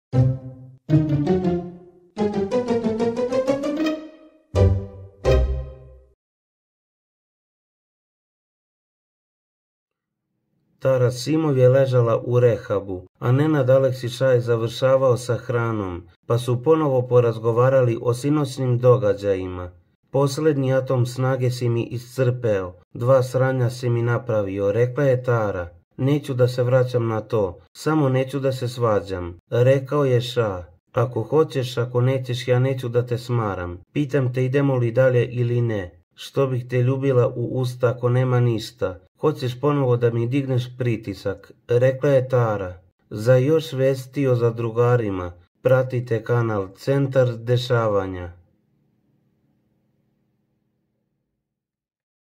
Tara Simov je ležala u rehabu, a Nenad Aleksića je završavao sa hranom, pa su ponovo porazgovarali o sinoćnim događajima. Posljednji atom snage si mi iscrpeo, 2 sranja si mi napravio, rekla je Tara. Neću da se vraćam na to, samo neću da se svađam, rekao je Ša. Ako hoćeš, ako nećeš, ja neću da te smaram. Pitam te idemo li dalje ili ne. Što bih te ljubila u usta ako nema ništa. Hoćeš ponovo da mi digneš pritisak, rekla je Tara. Za još vesti o zadrugarima, pratite kanal Centar dešavanja.